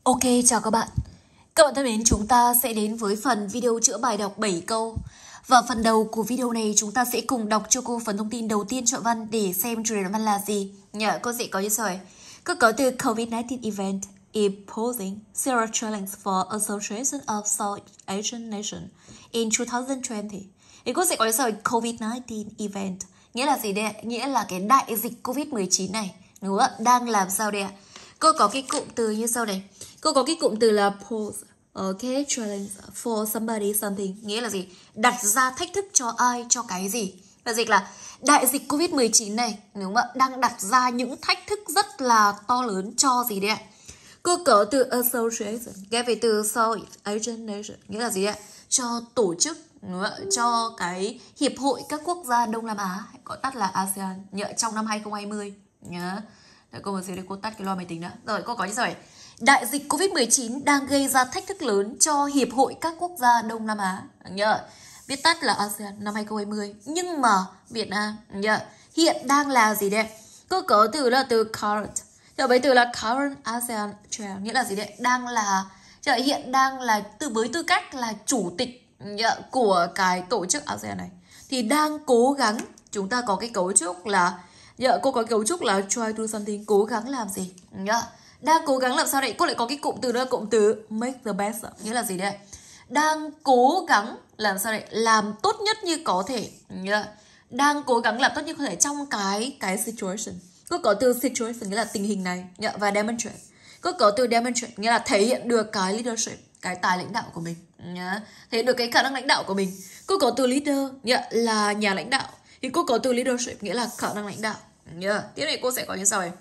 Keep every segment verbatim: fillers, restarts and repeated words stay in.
Ok, chào các bạn. Các bạn thân mến, chúng ta sẽ đến với phần video chữa bài đọc bảy câu. Và phần đầu của video này chúng ta sẽ cùng đọc cho cô phần thông tin đầu tiên chọn văn để xem chủ đề đoạn văn là gì. Nhớ cô sẽ có như sau. Cô có từ covid nineteen event imposing zero challenge for Association of South Asian Nation in twenty twenty. Thì cô sẽ có như sau covid nineteen event. Nghĩa là gì đây? Nghĩa là cái đại dịch covid mười chín này. Đúng không? Đang làm sao đây ạ? Cô có cái cụm từ như sau này. Cô có cái cụm từ là pose, ok, challenge for somebody something. Nghĩa là gì? Đặt ra thách thức cho ai, cho cái gì. Và dịch là đại dịch covid mười chín này, đúng không ạ? Đang đặt ra những thách thức rất là to lớn cho gì đấy ạ? Cô có từ association, ghép về từ South Asian Nation. Nghĩa là gì đấy ạ? Cho tổ chức, đúng không ạ? Cho cái hiệp hội các quốc gia Đông Nam Á, gọi tắt là ASEAN, nhớ trong năm hai không hai không. Nhớ. Đấy, cô một xíu để cô tắt cái loa máy tính đã. Rồi, cô có như sau này. Đại dịch covid mười chín đang gây ra thách thức lớn cho Hiệp hội các quốc gia Đông Nam Á. Nhớ, viết tắt là ASEAN năm hai không hai không. Nhưng mà Việt Nam, nhớ, hiện đang là gì đấy? Cô có từ là từ current. Rồi với từ là current ASEAN chair, nghĩa là gì đấy? Đang là, hiện đang là từ với tư cách là chủ tịch nhớ, của cái tổ chức ASEAN này. Thì đang cố gắng, chúng ta có cái cấu trúc là Dạ, cô có cấu trúc là try to do something, cố gắng làm gì. Dạ. Đang cố gắng làm sao đấy. Cô lại có cái cụm từ đó là cụm từ make the best. Nghĩa là gì đấy? Đang cố gắng làm sao đấy? Làm tốt nhất như có thể. Dạ. Đang cố gắng làm tốt nhất có thể trong cái cái situation. Cô có từ situation nghĩa là tình hình này. Dạ. Và demonstrate. Cô có từ demonstrate nghĩa là thể hiện được cái leadership, cái tài lãnh đạo của mình. Dạ. Thể hiện được cái khả năng lãnh đạo của mình. Cô có từ leader dạ, là nhà lãnh đạo. Thì cô có từ leadership nghĩa là khả năng lãnh đạo. Yeah. Tiếp này cô sẽ có như sau này.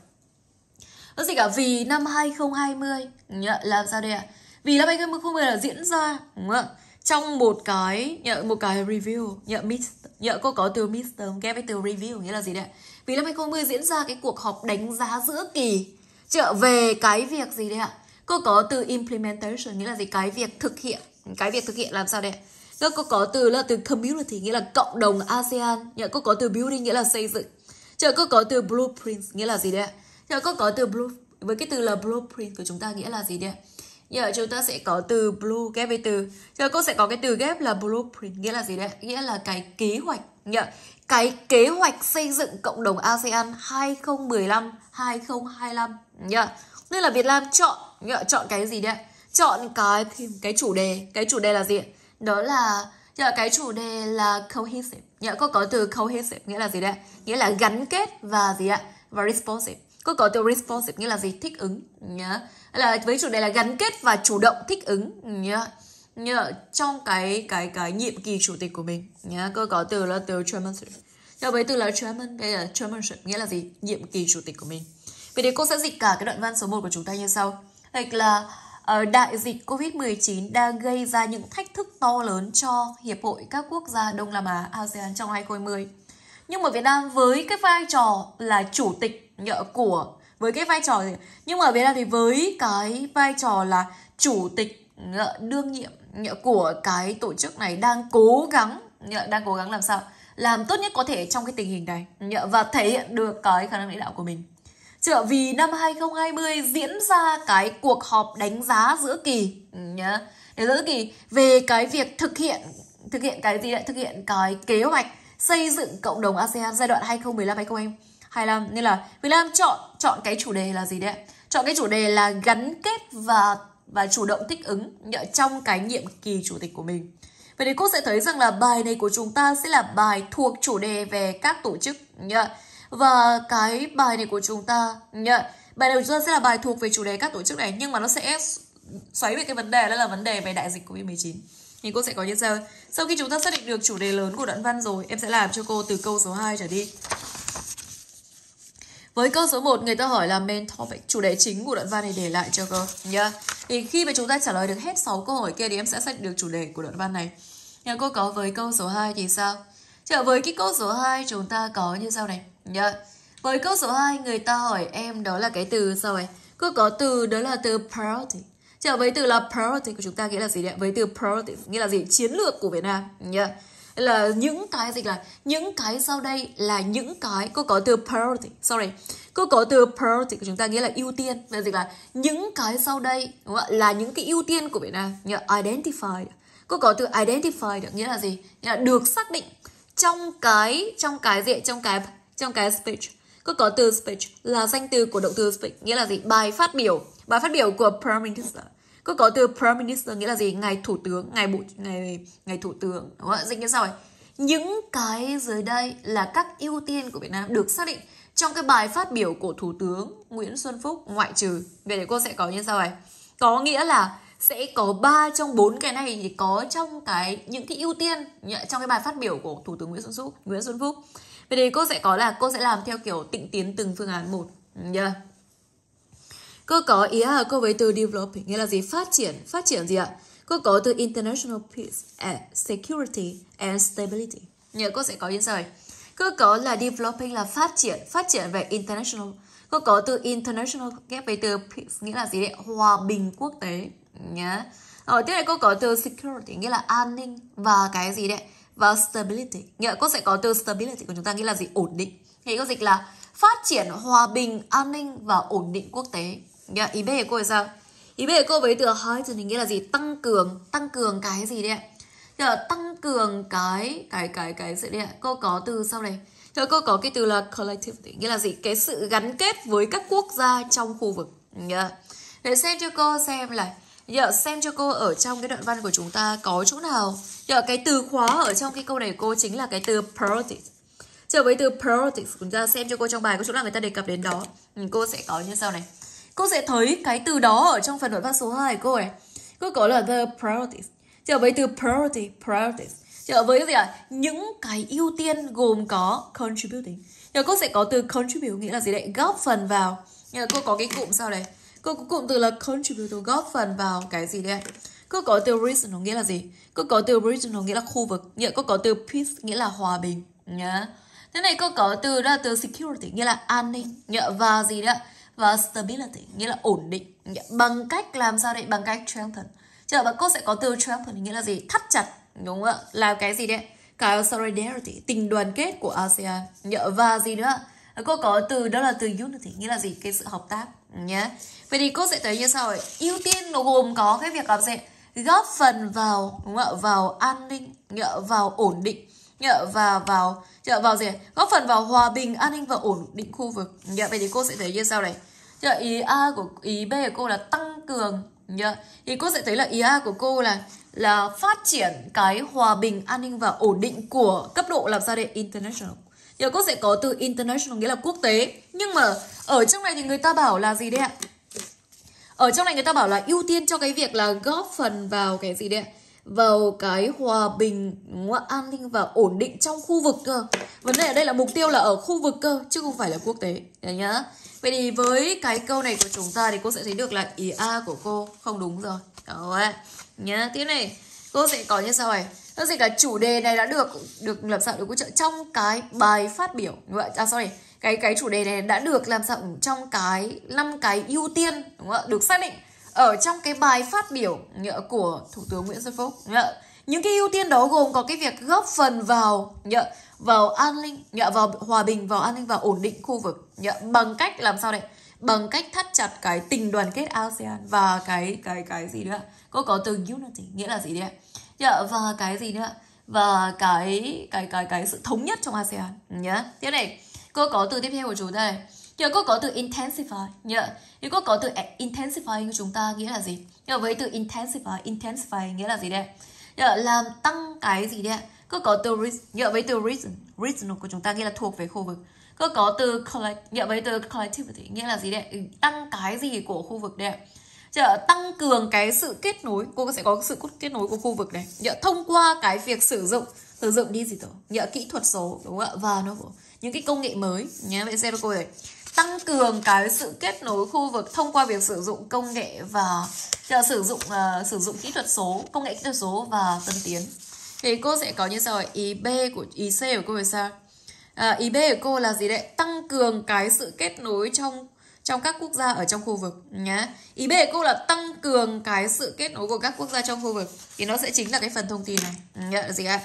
Đó gì cả vì năm hai không hai không yeah, làm sao đây ạ? Vì năm hai không hai không là diễn ra đúng không? Trong một cái yeah, một cái review yeah, mid, yeah, cô có từ midterm ghép với từ review nghĩa là gì đấy? Vì năm hai không hai không diễn ra cái cuộc họp đánh giá giữa kỳ trở về cái việc gì đấy ạ? Cô có từ implementation nghĩa là gì? Cái việc thực hiện. Cái việc thực hiện làm sao đây ạ? Cô có từ là từ community nghĩa là cộng đồng ASEAN. Yeah, cô có từ building nghĩa là xây dựng. Chờ cô có từ blueprint nghĩa là gì đấy ạ? Chờ cô có từ blue với cái từ là blueprint của chúng ta nghĩa là gì đấy ạ? Giờ chúng ta sẽ có từ blue ghép với từ. Chờ cô sẽ có cái từ ghép là blueprint nghĩa là gì đấy ạ? Nghĩa là cái kế hoạch. Nhờ, cái kế hoạch xây dựng cộng đồng ASEAN hai không một lăm đến hai không hai lăm. Nhờ, nên là Việt Nam chọn nhờ, chọn cái gì đấy ạ? Chọn cái cái chủ đề. Cái chủ đề là gì ạ? Đó là Dạ, cái chủ đề là cohesive. Dạ, có có từ cohesive nghĩa là gì đấy? Nghĩa là gắn kết và gì ạ? Và responsive. Có có từ responsive nghĩa là gì? Thích ứng. Nhá. Là với chủ đề là gắn kết và chủ động thích ứng. Nhá. Nhá. Trong cái cái cái nhiệm kỳ chủ tịch của mình. Nhá. Có có từ là từ chairmanship. Dạ, với từ là chairman, đây là chairmanship nghĩa là gì? Nhiệm kỳ chủ tịch của mình. Vậy thì cô sẽ dịch cả cái đoạn văn số một của chúng ta như sau. Dịch là Ở đại dịch covid mười chín đang gây ra những thách thức to lớn cho Hiệp hội các quốc gia Đông Nam Á ASEAN trong hai không hai không. Nhưng mà Việt Nam với cái vai trò là chủ tịch nhỡ của với cái vai trò gì? Nhưng mà Việt Nam thì với cái vai trò là chủ tịch nhỡ, đương nhiệm nhỡ của cái tổ chức này đang cố gắng nhỡ, đang cố gắng làm sao? Làm tốt nhất có thể trong cái tình hình này nhỡ, và thể hiện được cái khả năng lãnh đạo của mình. Trở vì năm hai không hai không diễn ra cái cuộc họp đánh giá giữa kỳ nhá, để giữa kỳ về cái việc thực hiện thực hiện cái gì đấy, thực hiện cái kế hoạch xây dựng cộng đồng ASEAN giai đoạn hai không một lăm đến hai không hai lăm. Nên là Việt Nam chọn chọn cái chủ đề là gì đấy? Chọn cái chủ đề là gắn kết và và chủ động thích ứng trong cái nhiệm kỳ chủ tịch của mình. Vậy thì cô sẽ thấy rằng là bài này của chúng ta sẽ là bài thuộc chủ đề về các tổ chức nhá. Và cái bài này của chúng ta yeah, bài này của chúng ta sẽ là bài thuộc về chủ đề các tổ chức này, nhưng mà nó sẽ xoáy về cái vấn đề đó là vấn đề về đại dịch covid mười chín. Thì cô sẽ có như sau. Sau khi chúng ta xác định được chủ đề lớn của đoạn văn rồi, em sẽ làm cho cô từ câu số hai trở đi. Với câu số một, người ta hỏi là main topic, chủ đề chính của đoạn văn này để lại cho cô yeah. Thì khi mà chúng ta trả lời được hết sáu câu hỏi kia thì em sẽ xác định được chủ đề của đoạn văn này. Nhưng cô có với câu số hai thì sao? Trở với cái câu số hai chúng ta có như sau này. Yeah. Với câu số hai người ta hỏi em đó là cái từ sau này. Cô có từ đó là từ priority. Trở với từ là priority của chúng ta nghĩa là gì đấy? Với từ priority nghĩa là gì? Chiến lược của Việt Nam. Yeah. là những cái gì là những cái sau đây là những cái cô có từ priority, sorry, cô có từ priority của chúng ta nghĩa là ưu tiên, là gì là những cái sau đây đúng không? Là những cái ưu tiên của Việt Nam, nghĩa là identified. Cô có từ identified được nghĩa là gì? Nghĩa là được xác định trong cái trong cái gì trong cái trong cái speech. Cô có từ speech là danh từ của động từ speak nghĩa là gì? Bài phát biểu, bài phát biểu của Prime Minister. Cô có từ Prime Minister nghĩa là gì? Ngài thủ tướng, ngài bộ ngài ngài thủ tướng, đúng không ạ? Dịch như sau này. Những cái dưới đây là các ưu tiên của Việt Nam được xác định trong cái bài phát biểu của Thủ tướng Nguyễn Xuân Phúc ngoại trừ. Vậy thì cô sẽ có như sau này. Có nghĩa là sẽ có ba trong bốn cái này thì có trong cái những cái ưu tiên trong cái bài phát biểu của Thủ tướng Nguyễn Xuân Phúc. Nguyễn Xuân Phúc. Vậy thì cô sẽ có là cô sẽ làm theo kiểu tịnh tiến từng phương án một. Yeah. Cô có ý là cô với từ developing nghĩa là gì? Phát triển, phát triển gì ạ? Cô có từ international peace and security and stability. Nhớ cô sẽ có như sau này. Cô có là developing là phát triển, phát triển về international. Cô có từ international ghép với từ peace nghĩa là gì đấy? Hòa bình quốc tế nhá. Ở tiếp này cô có từ security nghĩa là an ninh và cái gì đấy? Và stability. Nghĩa cô sẽ có từ stability của chúng ta nghĩa là gì? Ổn định. Thì cô dịch là phát triển hòa bình, an ninh và ổn định quốc tế. Yeah, ý B của cô là sao? Ý B của cô với từ heightening nghĩa là gì? Tăng cường, tăng cường cái gì đấy ạ? Là tăng cường cái cái cái cái sự đấy ạ. Cô có từ sau này. Rồi cô có cái từ là collectivity nghĩa là gì? Cái sự gắn kết với các quốc gia trong khu vực. Yeah. Để xem cho cô xem là giờ xem cho cô ở trong cái đoạn văn của chúng ta có chỗ nào. Giờ cái từ khóa ở trong cái câu này cô chính là cái từ priorities. Trở với từ priorities chúng ta xem cho cô trong bài có chỗ nào người ta đề cập đến đó. Ừ, cô sẽ có như sau này. Cô sẽ thấy cái từ đó ở trong phần đoạn văn số hai của cô này. Cô có là the priorities. Trở với từ priority, priorities. Trở với cái gì ạ? Những cái ưu tiên gồm có contributing. Giờ cô sẽ có từ contribute nghĩa là gì đấy? Góp phần vào. Giờ cô có cái cụm sau này. Cô có cụm từ là contribute góp phần vào cái gì đấy? Cô có từ regional nghĩa là gì? Cô có từ regional nghĩa là khu vực. Nhớ cô có từ peace nghĩa là hòa bình nhá. Thế này cô có từ đó là từ security nghĩa là an ninh. Nhớ và gì đó? Và stability nghĩa là ổn định. Nhớ, bằng cách làm sao đấy? Bằng cách strengthen. Chờ mà cô sẽ có từ strengthen nghĩa là gì? Thắt chặt, đúng không ạ? Là cái gì đấy? Cái solidarity, tình đoàn kết của a sê an. Nhớ và gì nữa? Cô có từ đó là từ unity nghĩa là gì? Cái sự hợp tác nhé. Vậy thì cô sẽ thấy như sau ấy. Ưu tiên nó gồm có cái việc làm gì? Góp phần vào đúng không ạ? Vào an ninh, nhỡ vào ổn định, nhỡ vào vào nhỡ vào gì? Góp phần vào hòa bình, an ninh và ổn định khu vực. Nhỡ vậy thì cô sẽ thấy như sau này. Nhỡ ý A của ý B của cô là tăng cường nhớ thì cô sẽ thấy là ý A của cô là là phát triển cái hòa bình, an ninh và ổn định của cấp độ làm sao đây international. Giờ cô sẽ có từ international nghĩa là quốc tế. Nhưng mà ở trong này thì người ta bảo là gì đấy ạ? Ở trong này người ta bảo là ưu tiên cho cái việc là góp phần vào cái gì đấy ạ? Vào cái hòa bình, an ninh và ổn định trong khu vực cơ. Vấn đề ở đây là mục tiêu là ở khu vực cơ chứ không phải là quốc tế. Đấy nhá. Vậy thì với cái câu này của chúng ta thì cô sẽ thấy được là ý A của cô không đúng rồi. Đó nhá. Tiếp này cô sẽ có như sau này. Nó gì cả chủ đề này đã được được làm sao được hỗ trợ trong cái bài phát biểu. À sorry, cái cái chủ đề này đã được làm sao trong cái năm cái ưu tiên đúng không ạ? Được xác định ở trong cái bài phát biểu của Thủ tướng Nguyễn Xuân Phúc. Những cái ưu tiên đó gồm có cái việc góp phần vào vào an ninh, vào hòa bình, vào an ninh và ổn định khu vực bằng cách làm sao đây? Bằng cách thắt chặt cái tình đoàn kết a sê an và cái cái cái gì nữa? Cô có từ unity nghĩa là gì đấy? Dạ, và cái gì nữa? Và cái cái cái cái sự thống nhất trong a sê an nhá. Tiếp này, cô có từ tiếp theo của chúng ta này. Giờ cô có từ intensify nhá. Thì cô có từ intensify của chúng ta nghĩa là gì? Giờ với từ intensify, intensify nghĩa là gì đây? Giờ làm tăng cái gì đấy? Cô có từ nhớ với từ region, regional của chúng ta nghĩa là thuộc về khu vực. Cô có từ collect, nhớ với từ collectivity nghĩa là gì đấy? Tăng cái gì của khu vực đây? Chợ tăng cường cái sự kết nối, cô sẽ có sự kết nối của khu vực này. Nhớ thông qua cái việc sử dụng sử dụng digital, nhớ kỹ thuật số đúng không ạ? Và nó những cái công nghệ mới nhé. Vậy xem cho cô này. Tăng cường cái sự kết nối khu vực thông qua việc sử dụng công nghệ và chợ, sử dụng uh, sử dụng kỹ thuật số, công nghệ kỹ thuật số và tân tiến. Thì cô sẽ có như sau này. Ý B của ý C của cô là sao? À, ý B của cô là gì đấy? Tăng cường cái sự kết nối trong trong các quốc gia ở trong khu vực nhá. Ý B của cô là tăng cường cái sự kết nối của các quốc gia trong khu vực. Thì nó sẽ chính là cái phần thông tin này. Nhớ là gì ạ?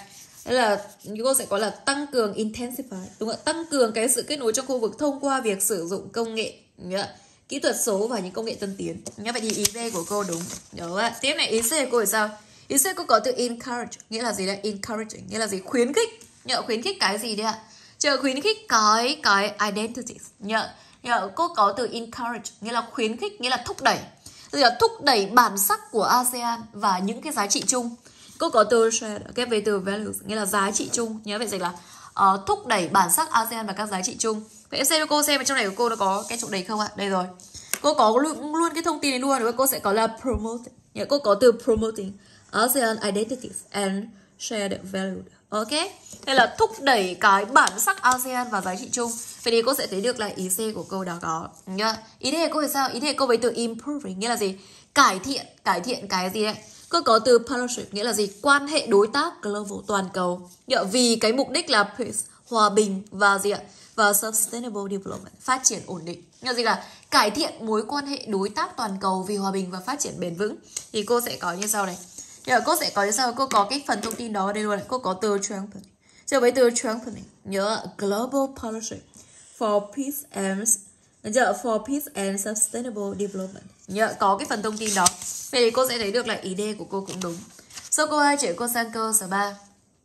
Thế là cô sẽ có là tăng cường intensify, đúng không? Tăng cường cái sự kết nối trong khu vực thông qua việc sử dụng công nghệ, nhớ, kỹ thuật số và những công nghệ tân tiến. Nhớ, vậy thì ý D của cô đúng. Đúng không? Tiếp này, ý C của cô là sao? Ý C cô có từ encourage, nghĩa là gì đây? Encouraging, nghĩa là gì? Khuyến khích. Nhớ, khuyến khích cái gì đấy ạ? Chờ khuyến khích cái cái identity. Nhớ, nhớ, cô có từ encourage, nghĩa là khuyến khích, nghĩa là thúc đẩy. Tức là thúc đẩy bản sắc của a sê an và những cái giá trị chung. Cô có từ share ghép với từ values, nghĩa là giá trị chung. Nhớ vậy dịch là uh, thúc đẩy bản sắc a sê an và các giá trị chung. Vậy em xem cho cô xem trong này của cô nó có cái chỗ đấy không ạ? Đây rồi. Cô có luôn, luôn cái thông tin này luôn. Rồi cô sẽ có là promoting. Nhớ, cô có từ promoting a sê an identities and shared values. Ok. Đây là thúc đẩy cái bản sắc a sê an và giá trị chung. Vậy thì cô sẽ thấy được là ý C của cô đó có. Nhớ. Ý D của cô là sao? Ý D của cô với từ improving, nghĩa là gì? Cải thiện. Cải thiện cái gì đấy? Cô có từ partnership, nghĩa là gì? Quan hệ đối tác global, toàn cầu. Nhớ, vì cái mục đích là peace, hòa bình và gì ạ? Và sustainable development, phát triển ổn định. Nhớ gì là cải thiện mối quan hệ đối tác toàn cầu vì hòa bình và phát triển bền vững. Thì cô sẽ có như sau này. Nhớ, cô sẽ có như sau. Cô có cái phần thông tin đó đây luôn này. Cô có từ strengthening. Chờ với từ strengthening. Nhớ global partnership for peace and Nhớ, for peace and sustainable development. Nhớ, có cái phần thông tin đó. Vậy thì cô sẽ thấy được là ý D của cô cũng đúng. Sau câu hai chuyển cô sang câu số ba.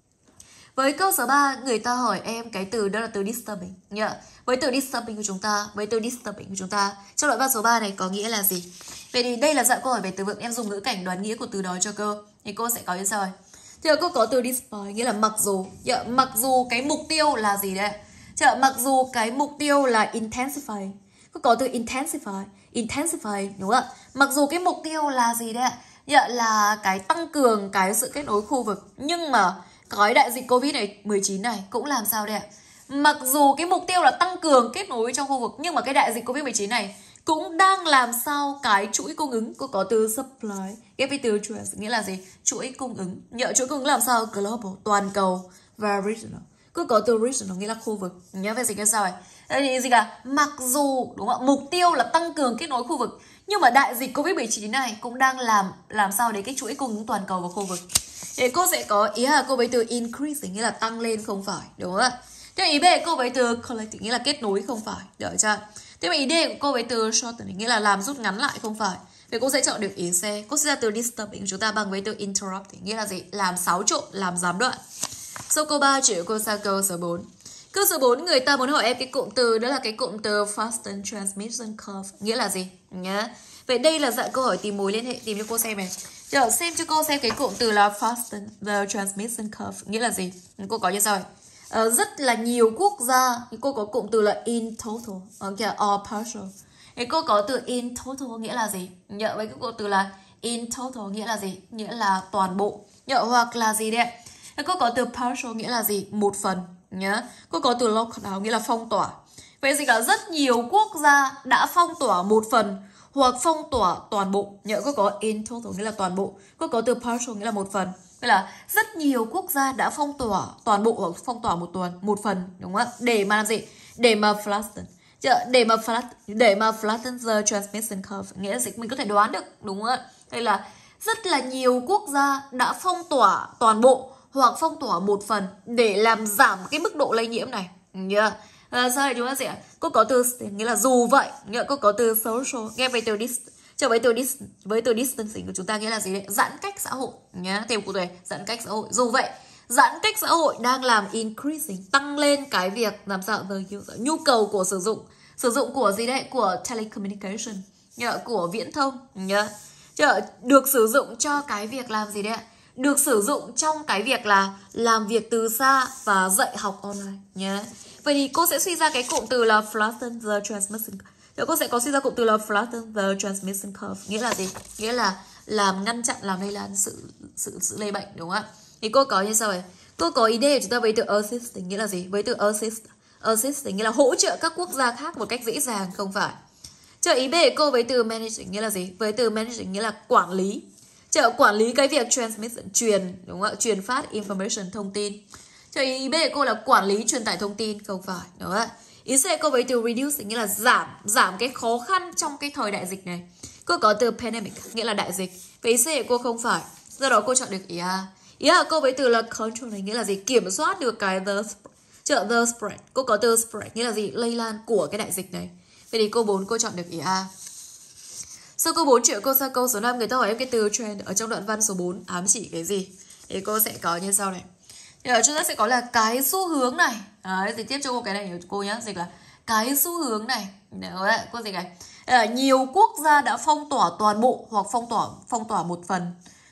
Với câu số ba, người ta hỏi em cái từ đó là từ disturbing. Nhớ, với từ disturbing của chúng ta, với từ disturbing của chúng ta trong đoạn văn số ba này có nghĩa là gì? Vậy thì đây là dạng câu hỏi về từ vựng, em dùng ngữ cảnh đoán nghĩa của từ đó cho cô. Thì cô sẽ có như sau này. Thì cô có từ despite, nghĩa là mặc dù. Nhớ, mặc dù cái mục tiêu là gì đấy? Chợ, mặc dù cái mục tiêu là intensify. Cô có từ intensify, intensify đúng không ạ? Mặc dù cái mục tiêu là gì đấy ạ? Dạ là cái tăng cường cái sự kết nối khu vực. Nhưng mà cái đại dịch Covid mười chín này cũng làm sao đấy ạ? Mặc dù cái mục tiêu là tăng cường kết nối trong khu vực, nhưng mà cái đại dịch Covid mười chín này cũng đang làm sao cái chuỗi cung ứng. Cô có từ supply ghép với từ trans, nghĩa là gì? Chuỗi cung ứng. Nhớ chuỗi cung ứng làm sao? Global, toàn cầu và regional. Cô có từ regional nghĩa là khu vực. Nhớ về gì cái sao này? Đây thì gì cả? Mặc dù đúng không? Mục tiêu là tăng cường kết nối khu vực, nhưng mà đại dịch Covid mười chín này cũng đang làm làm sao để cái chuỗi cung ứng toàn cầu và khu vực. Thì cô sẽ có ý là cô với từ increasing nghĩa là tăng lên không phải, đúng không ạ? Thế ý B cô với từ collecting nghĩa là kết nối không phải, được chưa? Thế mà ý D của cô với từ shortening nghĩa là làm rút ngắn lại không phải. Vậy cô sẽ chọn được ý C. Cô sẽ ra từ disturbing của chúng ta bằng với từ interrupting nghĩa là gì? Làm xáo trộn, làm gián đoạn. Sau câu ba chuyển cô sang câu số bốn. Câu số bốn, người ta muốn hỏi em cái cụm từ đó là cái cụm từ fasten transmission curve nghĩa là gì nhá. Vậy đây là dạng câu hỏi tìm mối liên hệ, tìm cho cô xem này. Giờ xem cho cô xem cái cụm từ là fasten the transmission curve nghĩa là gì. Cô có như sau này. Ờ, rất là nhiều quốc gia, cô có cụm từ là in total, okay, or partial. Thì cô có từ in total nghĩa là gì? Nhớ với cái cụm từ là in total nghĩa là gì? Nghĩa là toàn bộ. Nhớ hoặc là gì đấy. Cô có từ partial nghĩa là gì? Một phần nhá. Cô có từ lockdown nghĩa là phong tỏa. Vậy gì cả rất nhiều quốc gia đã phong tỏa một phần hoặc phong tỏa toàn bộ. Nhớ cô có in total nghĩa là toàn bộ. Cô có từ partial nghĩa là một phần. Vậy là rất nhiều quốc gia đã phong tỏa toàn bộ hoặc phong tỏa một tuần, một phần, đúng không ạ? Để mà làm gì? Để mà flatten. Để mà flatten, để mà flatten the transmission curve nghĩa là gì? Mình có thể đoán được, đúng không ạ? Đây là rất là nhiều quốc gia đã phong tỏa toàn bộ hoặc phong tỏa một phần để làm giảm cái mức độ lây nhiễm này. Nhớ. À, sau này chúng ta sẽ cô có từ nghĩa là dù vậy, nhớ cô có từ social nghe với từ dis trở với từ dis với từ distancing của chúng ta nghĩa là gì đấy? Giãn cách xã hội nhá. Thêm cụ thể giãn cách xã hội. Dù vậy, giãn cách xã hội đang làm increasing tăng lên cái việc làm sao với nhu cầu của sử dụng sử dụng của gì đấy? Của telecommunication, nhớ, của viễn thông nhá. Chợ được sử dụng cho cái việc làm gì đấy ạ? Được sử dụng trong cái việc là làm việc từ xa và dạy học online nhé. Vậy thì cô sẽ suy ra cái cụm từ là flatten the transmission. Thì cô sẽ có suy ra cụm từ là flatten the transmission curve nghĩa là gì? Nghĩa là làm ngăn chặn làm lây lan sự sự sự lây bệnh, đúng không ạ? Thì cô có như sau này. Cô có ý đề của chúng ta với từ assisting nghĩa là gì? Với từ assist assisting nghĩa là hỗ trợ các quốc gia khác một cách dễ dàng không phải. Chờ ý B của cô với từ managing nghĩa là gì? Với từ managing nghĩa là quản lý. Chờ quản lý cái việc transmission truyền, đúng không ạ? Truyền phát information thông tin. Chờ ý B của cô là quản lý truyền tải thông tin không phải, đúng không ạ? Ý C cô với từ reduce nghĩa là giảm giảm cái khó khăn trong cái thời đại dịch này. Cô có từ pandemic nghĩa là đại dịch. Và ý C của cô không phải. Do đó cô chọn được ý A. Ý là cô với từ là control này nghĩa là gì? Kiểm soát được cái the spread. The spread. Cô có từ spread nghĩa là gì? Lây lan của cái đại dịch này. Vậy thì câu bốn cô chọn được ý A. Sau câu bốn chuyển cô sang câu số năm. Người ta hỏi em cái từ trend ở trong đoạn văn số bốn ám chỉ cái gì? Thì cô sẽ có như sau này. Thì ở chúng ta sẽ có là cái xu hướng này. Đấy, thì tiếp cho cô cái này của cô nhá. Dịch là cái xu hướng này. Đấy, cô dịch này. À, nhiều quốc gia đã phong tỏa toàn bộ hoặc phong tỏa phong tỏa một phần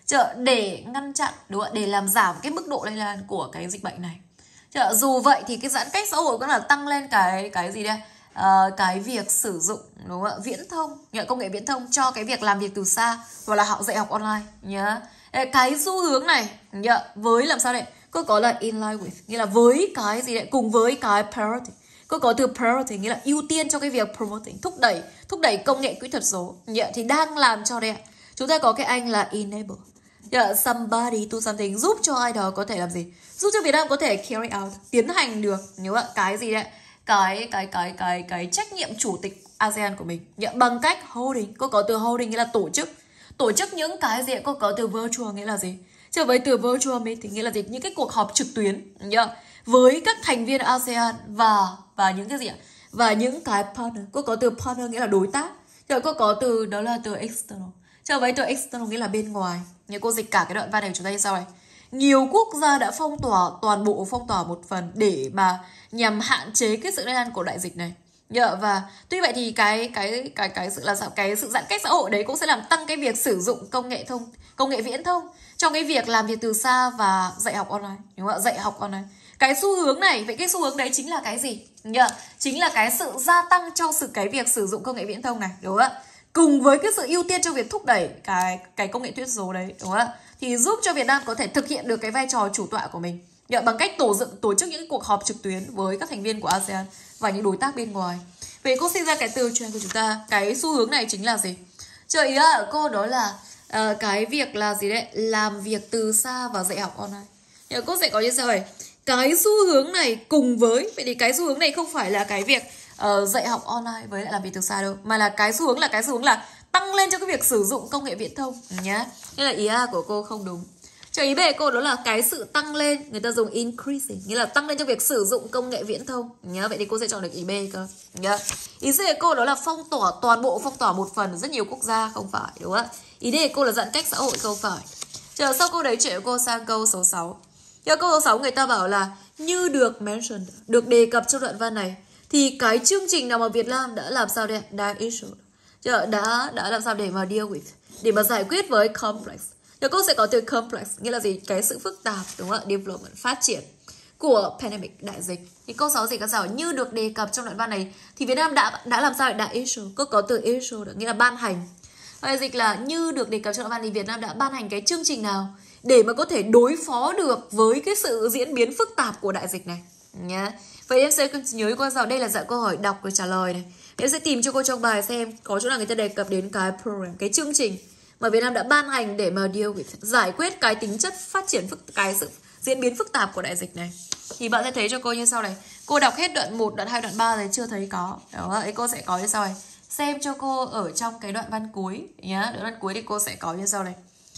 để ngăn chặn, đúng không? Để làm giảm cái mức độ lây lan của cái dịch bệnh này. Dù vậy thì cái giãn cách xã hội cũng là tăng lên cái cái gì đây? À, cái việc sử dụng, đúng không? Viễn thông, công nghệ viễn thông cho cái việc làm việc từ xa hoặc là họ dạy học online nhá. Cái xu hướng này nhá, với làm sao đây? Cô có là in line with, nghĩa là với cái gì đấy, cùng với cái priority. Cô có từ priority nghĩa là ưu tiên cho cái việc promoting, thúc đẩy thúc đẩy công nghệ kỹ thuật số. Yeah, thì đang làm cho đây ạ. Chúng ta có cái anh là enable. Yeah, somebody to something, giúp cho ai đó có thể làm gì? Giúp cho Việt Nam có thể carry out, tiến hành được, nhớ ạ, cái gì đấy? Cái cái cái cái cái trách nhiệm chủ tịch a sê an của mình. Yeah, bằng cách holding. Cô có từ holding nghĩa là tổ chức. Tổ chức những cái gì? Cô có từ virtual nghĩa là gì? Chứ với từ virtual meeting nghĩa là gì? Những cái cuộc họp trực tuyến. Yeah. Với các thành viên a sê an và và những cái gì ạ? Và những cái partner. Cô có từ partner nghĩa là đối tác. Rồi cô có từ đó là từ external. Chứ với từ external nghĩa là bên ngoài. Nhưng cô dịch cả cái đoạn văn này của chúng ta như sau này. Nhiều quốc gia đã phong tỏa toàn bộ, phong tỏa một phần để mà nhằm hạn chế cái sự lây lan của đại dịch này. Yeah, và tuy vậy thì cái cái cái cái sự là sao cái sự giãn cách xã hội đấy cũng sẽ làm tăng cái việc sử dụng công nghệ thông công nghệ viễn thông trong cái việc làm việc từ xa và dạy học online, đúng không ạ? Dạy học online. Cái xu hướng này, vậy cái xu hướng đấy chính là cái gì? Yeah, chính là cái sự gia tăng trong sự cái việc sử dụng công nghệ viễn thông này, đúng không ạ? Cùng với cái sự ưu tiên cho việc thúc đẩy cái cái công nghệ tuyết số đấy, đúng không ạ? Thì giúp cho Việt Nam có thể thực hiện được cái vai trò chủ tọa của mình. Yeah, bằng cách tổ dựng tổ chức những cuộc họp trực tuyến với các thành viên của a sê an và những đối tác bên ngoài. Vậy cô sinh ra cái từ trend của chúng ta, cái xu hướng này chính là gì? Chờ ý ở cô đó là uh, cái việc là gì đấy? Làm việc từ xa và dạy học online. Nhưng cô sẽ có như sau này. Cái xu hướng này cùng với, vậy thì cái xu hướng này không phải là cái việc uh, dạy học online với lại làm việc từ xa đâu, mà là cái xu hướng là cái xu hướng là tăng lên cho cái việc sử dụng công nghệ viễn thông nhá. Nên là ý A của cô không đúng. Cho ý B cô đó là cái sự tăng lên, người ta dùng increasing, nghĩa là tăng lên trong việc sử dụng công nghệ viễn thông nhá. Vậy thì cô sẽ chọn được ý B cơ nhá. Ý C cô đó là phong tỏa toàn bộ, phong tỏa một phần, rất nhiều quốc gia, không phải, đúng không ạ? Ý D cô là giãn cách xã hội, không phải. Chờ sau câu đấy chuyển cô sang câu số sáu. Theo câu số sáu người ta bảo là như được mentioned, được đề cập trong đoạn văn này, thì cái chương trình nào mà Việt Nam đã làm sao đây? Đã issue, đã đã làm sao để mà deal with, để mà giải quyết với complex. Thì cô sẽ có từ complex nghĩa là gì? Cái sự phức tạp, đúng không ạ? Development, phát triển của pandemic, đại dịch. Thì câu sáu gì các giáo như được đề cập trong đoạn văn này thì Việt Nam đã đã làm sao đã issue. Cô có từ issue nghĩa là ban hành. Hay dịch là như được đề cập trong đoạn văn thì Việt Nam đã ban hành cái chương trình nào để mà có thể đối phó được với cái sự diễn biến phức tạp của đại dịch này nhá. Vậy em sẽ nhớ cô giáo đây là dạng câu hỏi đọc và trả lời này. Em sẽ tìm cho cô trong bài xem có chỗ nào người ta đề cập đến cái program, cái chương trình mà Việt Nam đã ban hành để mà deal with, giải quyết cái tính chất phát triển phức cái sự diễn biến phức tạp của đại dịch này. Thì bạn sẽ thấy cho cô như sau này. Cô đọc hết đoạn một, đoạn hai, đoạn ba rồi chưa thấy có. Đó, ấy cô sẽ có như sau này. Xem cho cô ở trong cái đoạn văn cuối nhá. Đoạn văn cuối thì cô sẽ có như sau này.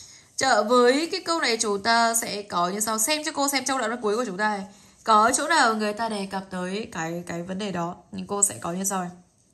Trở với cái câu này chúng ta sẽ có như sau. Xem cho cô xem trong đoạn văn cuối của chúng ta này. Có chỗ nào người ta đề cập tới cái cái vấn đề đó. Nhưng cô sẽ có như sau này.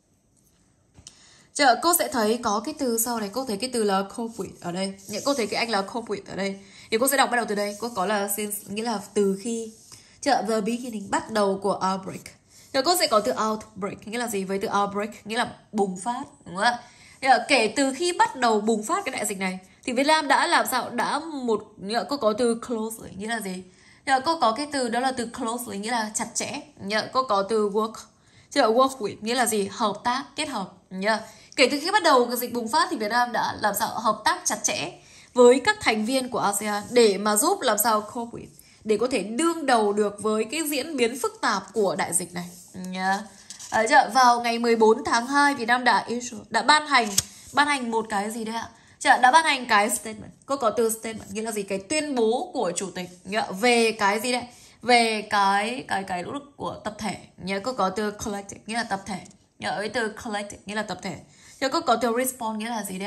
Chờ, cô sẽ thấy có cái từ sau này. Cô thấy cái từ là cope with ở đây. Cô thấy cái anh là cope with ở đây. Thì cô sẽ đọc bắt đầu từ đây. Cô có là since, nghĩa là từ khi. Chờ, the beginning, bắt đầu của outbreak. Chờ, cô sẽ có từ outbreak, nghĩa là gì? Với từ outbreak, nghĩa là bùng phát, đúng không ạ? Chờ, kể từ khi bắt đầu bùng phát cái đại dịch này thì Việt Nam đã làm sao? Đã một, nghĩa cô có từ closely, nghĩa là gì? Chờ, cô có cái từ đó là từ closely, nghĩa là chặt chẽ. Chờ, cô có từ work. Chờ, work with, nghĩa là gì? Hợp tác, kết hợp. Chờ, kể từ khi bắt đầu cái dịch bùng phát thì Việt Nam đã làm sao hợp tác chặt chẽ với các thành viên của a sê an để mà giúp làm sao cope with, để có thể đương đầu được với cái diễn biến phức tạp của đại dịch này. Yeah. Vào ngày mười bốn tháng hai Việt Nam đã issue, đã ban hành ban hành một cái gì đấy ạ? Chợ, đã ban hành cái statement. Cô có từ statement nghĩa là gì? Cái tuyên bố của chủ tịch về cái gì đấy? Về cái cái cái nỗ lực của tập thể. Nhớ cô có từ collective nghĩa là tập thể. Nhớ với từ collective nghĩa là tập thể. Nhớ cô có từ respond nghĩa là gì đấy?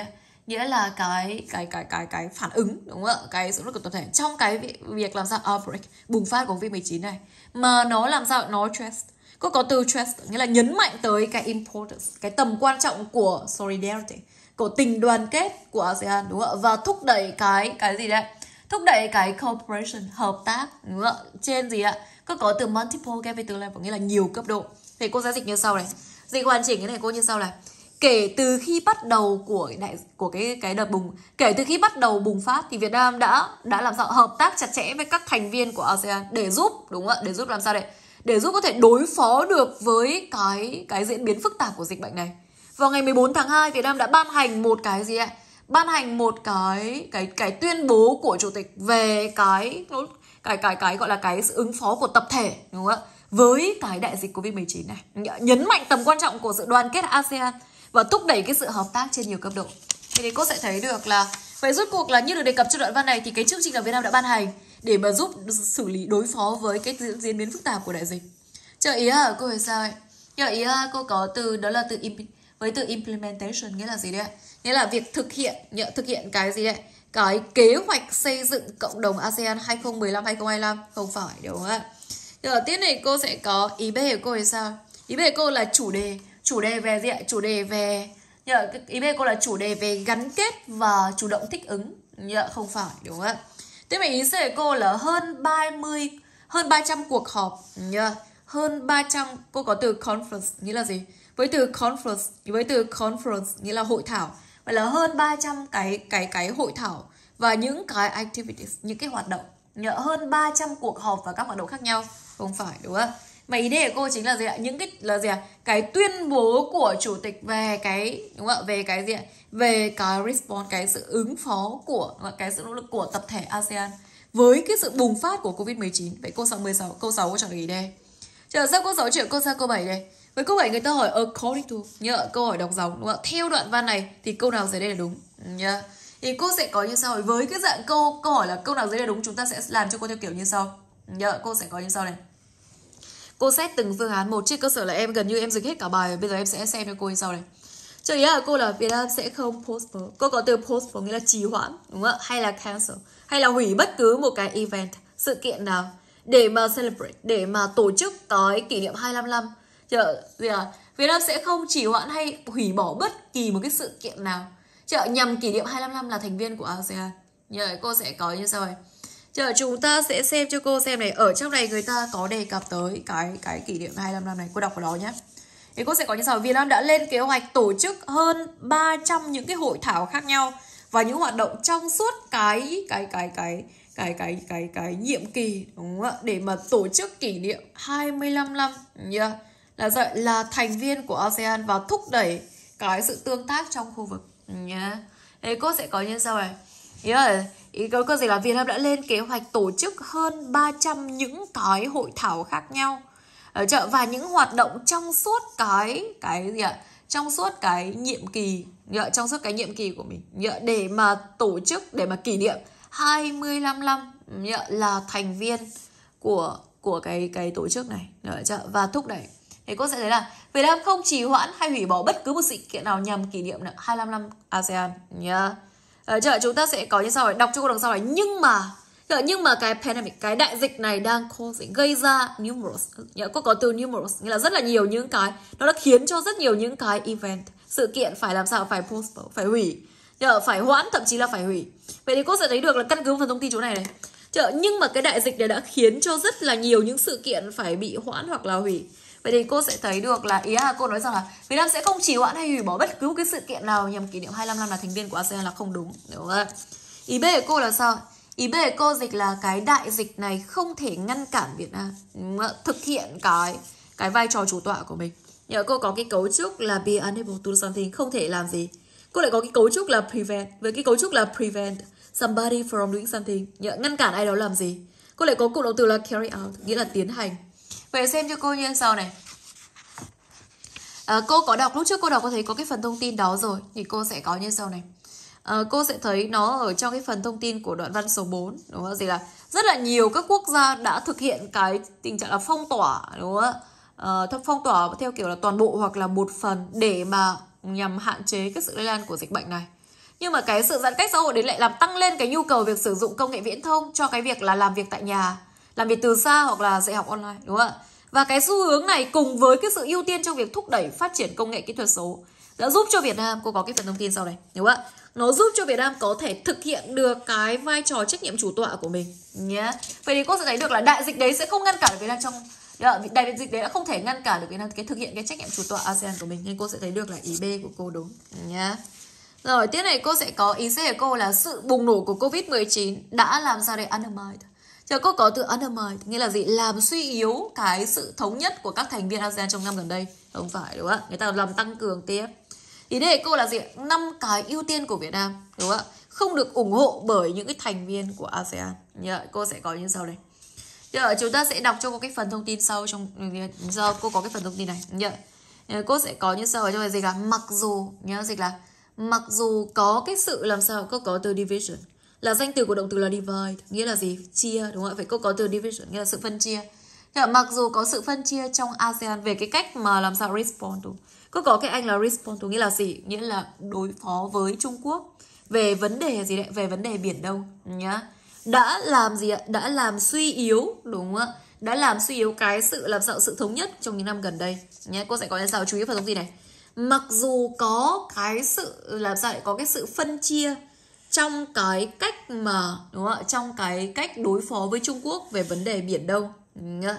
nghĩa là cái cái cái cái cái phản ứng, đúng không ạ? Cái sự nỗ lực của tập thể trong cái việc làm sao outbreak, bùng phát của covid mười chín này, mà nó làm sao nó stress. Có có từ stress nghĩa là nhấn mạnh tới cái importance, cái tầm quan trọng của solidarity, của tình đoàn kết của ASEAN, đúng không ạ? Và thúc đẩy cái cái gì đấy? Thúc đẩy cái cooperation, hợp tác, đúng không ạ? Trên gì ạ? Có có từ multiple capital level, nghĩa là nhiều cấp độ. Thì cô sẽ dịch như sau này. Dịch hoàn chỉnh cái này cô như sau này. Kể từ khi bắt đầu của đại của cái cái đợt bùng, kể từ khi bắt đầu bùng phát thì Việt Nam đã đã làm sao hợp tác chặt chẽ với các thành viên của ASEAN để giúp, đúng không ạ? Để giúp làm sao đây? Để giúp có thể đối phó được với cái cái diễn biến phức tạp của dịch bệnh này. Vào ngày mười bốn tháng hai, Việt Nam đã ban hành một cái gì ạ? Ban hành một cái cái cái tuyên bố của chủ tịch về cái cái cái cái gọi là cái sự ứng phó của tập thể, đúng không ạ? Với cái đại dịch covid mười chín này, nhấn mạnh tầm quan trọng của sự đoàn kết ASEAN và thúc đẩy cái sự hợp tác trên nhiều cấp độ. Thế thì cô sẽ thấy được là vậy rốt cuộc là như được đề cập trong đoạn văn này thì cái chương trình là Việt Nam đã ban hành để mà giúp xử lý đối phó với cái diễn biến phức tạp của đại dịch. Chờ ý à, cô hiểu sao ấy? Chờ ý à, cô có từ đó là từ với từ implementation nghĩa là gì đấy ạ? Nghĩa là việc thực hiện, nhận thực hiện cái gì đấy? Cái kế hoạch xây dựng cộng đồng ASEAN hai không một lăm hai không hai lăm, không phải, đúng không ạ? Giờ tiếp này cô sẽ có ý B của cô thì sao? Ý B của cô là chủ đề, chủ đề về gì ạ? Chủ đề về Nhờ, ý B của cô là chủ đề về gắn kết và chủ động thích ứng. Nhờ, không phải, đúng không ạ? Thế mà ý C của cô là hơn ba mươi, hơn ba trăm cuộc họp. Nhờ, hơn ba trăm, cô có từ conference nghĩa là gì? Với từ conference, với từ conference nghĩa là hội thảo. Vậy là hơn ba trăm cái cái cái hội thảo và những cái activities, những cái hoạt động. Nhờ, hơn ba trăm cuộc họp và các hoạt động khác nhau. Không phải, đúng không? Mà ý đề của cô chính là gì ạ? Những cái là gì ạ? Cái tuyên bố của chủ tịch về cái, đúng không ạ? Về cái gì ạ? Về cái response, cái sự ứng phó của cái sự nỗ lực của tập thể ASEAN với cái sự bùng phát của covid mười chín. Vậy câu mười sáu, câu sáu cô chọn ý đề. Chờ sau câu sáu chuyển câu sang câu bảy đây. Với câu bảy người ta hỏi according to, nhớ câu hỏi đọc dòng, đúng không ạ? Theo đoạn văn này thì câu nào dưới đây là đúng nhá. Thì cô sẽ có như sau. Với cái dạng câu câu hỏi là câu nào dưới đây là đúng, chúng ta sẽ làm cho cô theo kiểu như sau. Nhớ, cô sẽ có như sau này. Cô xét từng phương án một trên cơ sở là em gần như em dịch hết cả bài. Bây giờ em sẽ xem cho cô như sau này. Chứ ý là cô là Việt Nam sẽ không postpone. Cô có từ postpone nghĩa là trì hoãn, đúng không ạ? Hay là cancel, hay là hủy bất cứ một cái event, sự kiện nào để mà celebrate, để mà tổ chức cái kỷ niệm hai mươi lăm năm. Chợ gì à? Việt Nam sẽ không trì hoãn hay hủy bỏ bất kỳ một cái sự kiện nào chợ nhằm kỷ niệm hai mươi lăm năm là thành viên của ASEAN. Như vậy cô sẽ có như sau này. Chờ chúng ta sẽ xem cho cô xem này. Ở trong này người ta có đề cập tới cái cái kỷ niệm hai mươi lăm năm này. Cô đọc vào đó nhé. Thì cô sẽ có như sau. Việt Nam đã lên kế hoạch tổ chức hơn ba trăm những cái hội thảo khác nhau và những hoạt động trong suốt cái cái cái cái cái cái cái cái nhiệm kỳ, đúng không ạ? Để mà tổ chức kỷ niệm hai mươi lăm năm yeah. Là vậy là thành viên của ASEAN và thúc đẩy cái sự tương tác trong khu vực nhé. Yeah. Thế cô sẽ có như sau này. Ý là ý có cái gì là Việt Nam đã lên kế hoạch tổ chức hơn ba trăm những cái hội thảo khác nhau ở chợ và những hoạt động trong suốt cái cái gì ạ? Trong suốt cái nhiệm kỳ, nhờ, trong suốt cái nhiệm kỳ của mình, nhờ, để mà tổ chức, để mà kỷ niệm hai mươi lăm năm nhờ, là thành viên của của cái cái tổ chức này, nhờ, và thúc đẩy. Thì cô sẽ thấy là Việt Nam không trì hoãn hay hủy bỏ bất cứ một sự kiện nào nhằm kỷ niệm hai mươi lăm năm ASEAN nhá. Ở chợ chúng ta sẽ có như sau này, đọc cho cô đằng sau này. Nhưng mà nhưng mà cái pandemic, cái đại dịch này đang causing, gây ra numerous, cô có từ numerous nghĩa là rất là nhiều những cái, nó đã khiến cho rất nhiều những cái event, sự kiện phải làm sao, phải postpone, phải hủy, phải hoãn, thậm chí là phải hủy. Vậy thì cô sẽ thấy được là căn cứ phần thông tin chỗ này này. Nhưng mà cái đại dịch này đã khiến cho rất là nhiều những sự kiện phải bị hoãn hoặc là hủy. Vậy thì cô sẽ thấy được là ý là cô nói rằng là Việt Nam sẽ không trì hoãn hay hủy bỏ bất cứ một cái sự kiện nào nhằm kỷ niệm hai mươi lăm năm là thành viên của ASEAN là không đúng, đúng không? Ý B của cô là sao? Ý B của cô dịch là cái đại dịch này không thể ngăn cản Việt Nam thực hiện cái cái vai trò chủ tọa của mình. Nhờ cô có cái cấu trúc là be unable to do something, không thể làm gì. Cô lại có cái cấu trúc là prevent, với cái cấu trúc là prevent somebody from doing something, nhờ ngăn cản ai đó làm gì. Cô lại có cụm động từ là carry out, nghĩa là tiến hành. Vậy xem cho cô như sau này. À, cô có đọc, lúc trước cô đọc có thấy có cái phần thông tin đó rồi. Thì cô sẽ có như sau này. À, cô sẽ thấy nó ở trong cái phần thông tin của đoạn văn số bốn. Đúng không? Gì là rất là nhiều các quốc gia đã thực hiện cái tình trạng là phong tỏa, đúng không? À, phong tỏa theo kiểu là toàn bộ hoặc là một phần để mà nhằm hạn chế cái sự lây lan của dịch bệnh này. Nhưng mà cái sự giãn cách xã hội đấy lại làm tăng lên cái nhu cầu việc sử dụng công nghệ viễn thông cho cái việc là làm việc tại nhà, làm việc từ xa hoặc là dạy học online, đúng không ạ? Và cái xu hướng này cùng với cái sự ưu tiên trong việc thúc đẩy phát triển công nghệ kỹ thuật số đã giúp cho Việt Nam, cô có cái phần thông tin sau này, đúng không ạ? Nó giúp cho Việt Nam có thể thực hiện được cái vai trò trách nhiệm chủ tọa của mình nhé. Vậy thì cô sẽ thấy được là đại dịch đấy sẽ không ngăn cản được Việt Nam trong đại dịch đấy đã không thể ngăn cản được Việt Nam cái thực hiện cái trách nhiệm chủ tọa a sê an của mình, nên cô sẽ thấy được là ý B của cô đúng nhé. Rồi tiếp này cô sẽ có ý C của cô là sự bùng nổ của Covid mười chín đã làm sao để undermine. Giờ cô có từ undermine nghĩa là gì? Làm suy yếu cái sự thống nhất của các thành viên a sê an trong năm gần đây. Không phải đúng không ạ? Người ta làm tăng cường tiếp. Ý đây cô là gì? Năm cái ưu tiên của Việt Nam, đúng không ạ? Không được ủng hộ bởi những cái thành viên của a sê an. Nhớ, cô sẽ có như sau đây. Giờ chúng ta sẽ đọc cho cô cái phần thông tin sau trong giờ cô có cái phần thông tin này. Nhớ, cô sẽ có như sau ở trong bài dịch là mặc dù nhớ dịch là mặc dù có cái sự làm sao cô có từ division là danh từ của động từ là divide nghĩa là gì? Chia, đúng không ạ? Phải cô có từ division nghĩa là sự phân chia. Thế mặc dù có sự phân chia trong a sê an về cái cách mà làm sao respond to. Cô có cái anh là respond to nghĩa là gì? Nghĩa là đối phó với Trung Quốc về vấn đề gì đấy? Về vấn đề Biển Đông nhá. Đã làm gì ạ? Đã làm suy yếu, đúng không ạ? Đã làm suy yếu cái sự làm sao sự thống nhất trong những năm gần đây nhé. Cô sẽ có như sau, chú ý vào thông tin này. Mặc dù có cái sự làm sao lại có cái sự phân chia trong cái cách mà đúng không ạ? Trong cái cách đối phó với Trung Quốc về vấn đề Biển Đông nhá.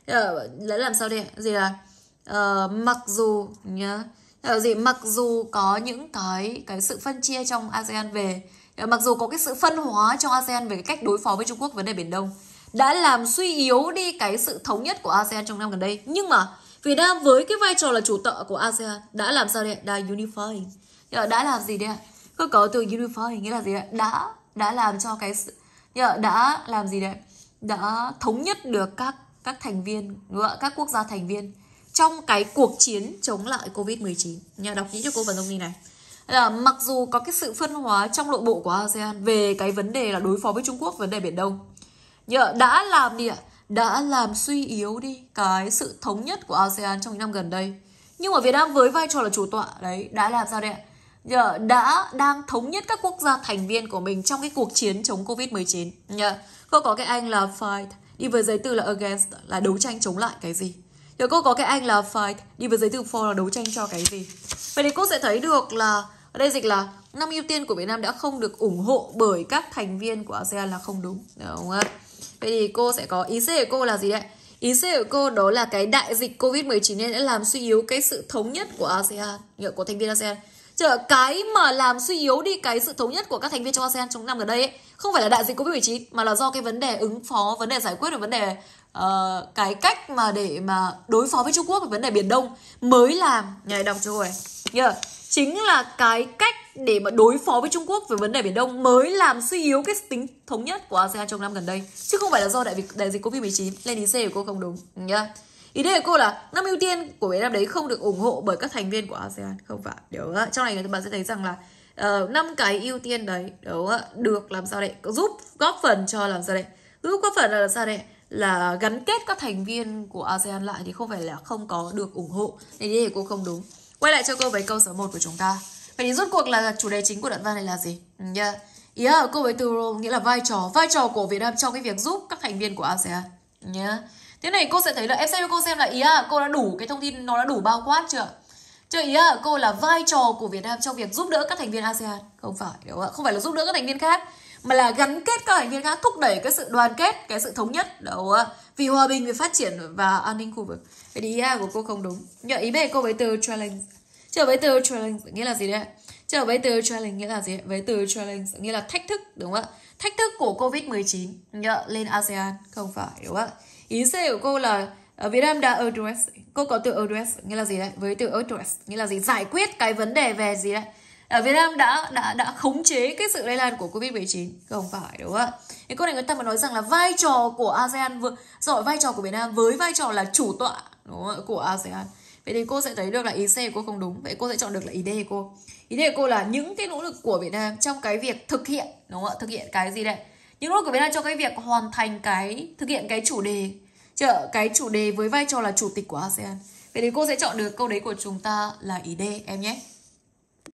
Lấy làm sao đây? Gì là uh, mặc dù nhá. Là gì? Mặc dù có những cái cái sự phân chia trong a sê an về mặc dù có cái sự phân hóa trong a sê an về cái cách đối phó với Trung Quốc vấn đề Biển Đông đã làm suy yếu đi cái sự thống nhất của a sê an trong năm gần đây, nhưng mà Việt Nam với cái vai trò là chủ tọa của a sê an đã làm sao đây? Đã unifying. Đã làm gì đây ạ? Có có từ unifying nghĩa là gì ạ? Đã đã làm cho cái sự đã làm gì đấy? Đã thống nhất được các các thành viên, các quốc gia thành viên trong cái cuộc chiến chống lại Covid mười chín. Nhà đọc kỹ cho cô phần thông tin này. Là mặc dù có cái sự phân hóa trong nội bộ của a sê an về cái vấn đề là đối phó với Trung Quốc vấn đề Biển Đông, nhờ đã làm đi ạ, đã làm suy yếu đi cái sự thống nhất của a sê an trong những năm gần đây. Nhưng mà Việt Nam với vai trò là chủ tọa đấy đã làm sao đây ạ? Nhờ đã đang thống nhất các quốc gia thành viên của mình trong cái cuộc chiến chống Covid mười chín. Nhờ cô có cái anh là fight đi với giới từ là against là đấu tranh chống lại cái gì. Rồi cô có cái anh là fight đi với giới từ for là đấu tranh cho cái gì. Vậy thì cô sẽ thấy được là ở đây dịch là năm ưu tiên của Việt Nam đã không được ủng hộ bởi các thành viên của a sê an là không đúng, đúng không ạ? Vậy thì cô sẽ có ý C của cô là gì đấy? Ý C của cô đó là cái đại dịch Covid mười chín nên đã làm suy yếu cái sự thống nhất của a sê an, của thành viên a sê an. Chứ cái mà làm suy yếu đi cái sự thống nhất của các thành viên trong a sê an trong năm gần đây ấy, không phải là đại dịch Covid mười chín mà là do cái vấn đề ứng phó, vấn đề giải quyết được vấn đề uh, cái cách mà để mà đối phó với Trung Quốc về vấn đề Biển Đông mới làm. Nhảy đọc cho cô này. Yeah. Chính là cái cách để mà đối phó với Trung Quốc về vấn đề Biển Đông mới làm suy yếu cái tính thống nhất của a sê an trong năm gần đây, chứ không phải là do đại dịch, đại dịch Covid mười chín. Lên ý C của cô không đúng nhá. Ý đây của cô là năm ưu tiên của Việt Nam đấy không được ủng hộ bởi các thành viên của a sê an, không phải. Đúng không? Trong này các bạn sẽ thấy rằng là năm uh, cái ưu tiên đấy đúng không? Được làm sao đấy giúp góp phần cho làm sao đấy giúp góp phần là làm sao đấy là gắn kết các thành viên của a sê an lại, thì không phải là không có được ủng hộ. Nên ý của cô không đúng. Quay lại cho cô với câu số một của chúng ta. Vậy thì rốt cuộc là chủ đề chính của đoạn văn này là gì? Yeah. Ý là cô với từ role nghĩa là vai trò, vai trò của Việt Nam trong cái việc giúp các thành viên của a sê an. Yeah. Thế này cô sẽ thấy là em xem cho cô xem là ý là cô đã đủ cái thông tin, nó đã đủ bao quát chưa? Chứ ý là cô là vai trò của Việt Nam trong việc giúp đỡ các thành viên a sê an, không phải, đúng không? Không phải là giúp đỡ các thành viên khác, mà là gắn kết các thành viên khác, thúc đẩy cái sự đoàn kết, cái sự thống nhất, đúng không? Vì hòa bình, vì phát triển và an ninh khu vực. Vậy thì ý A của cô không đúng. Nhờ ý B cô với từ challenge. Trở với từ challenge nghĩa là gì đấy? Trở với từ challenge nghĩa là gì? Với từ challenge nghĩa là thách thức, đúng không ạ? Thách thức của Covid mười chín nhờ lên a sê an, không phải, đúng không ạ? Ý C của cô là ở Việt Nam đã address. Cô có từ address nghĩa là gì đấy? Với từ address nghĩa là gì? Giải quyết cái vấn đề về gì đấy? Ở Việt Nam đã đã đã khống chế cái sự lây lan của Covid mười chín, không phải, đúng không ạ? Cái câu này người ta mà nói rằng là vai trò của a sê an rồi vai trò của Việt Nam với vai trò là chủ tọa, đúng không? Của a sê an. Vậy thì cô sẽ thấy được là ý C của cô không đúng. Vậy cô sẽ chọn được là ý D của cô. Ý D của cô là những cái nỗ lực của Việt Nam trong cái việc thực hiện, đúng không ạ? Thực hiện cái gì đây? Những nỗ lực của Việt Nam trong cái việc hoàn thành cái thực hiện cái chủ đề, chợ cái chủ đề với vai trò là chủ tịch của a sê an. Vậy thì cô sẽ chọn được câu đấy của chúng ta là ý D em nhé.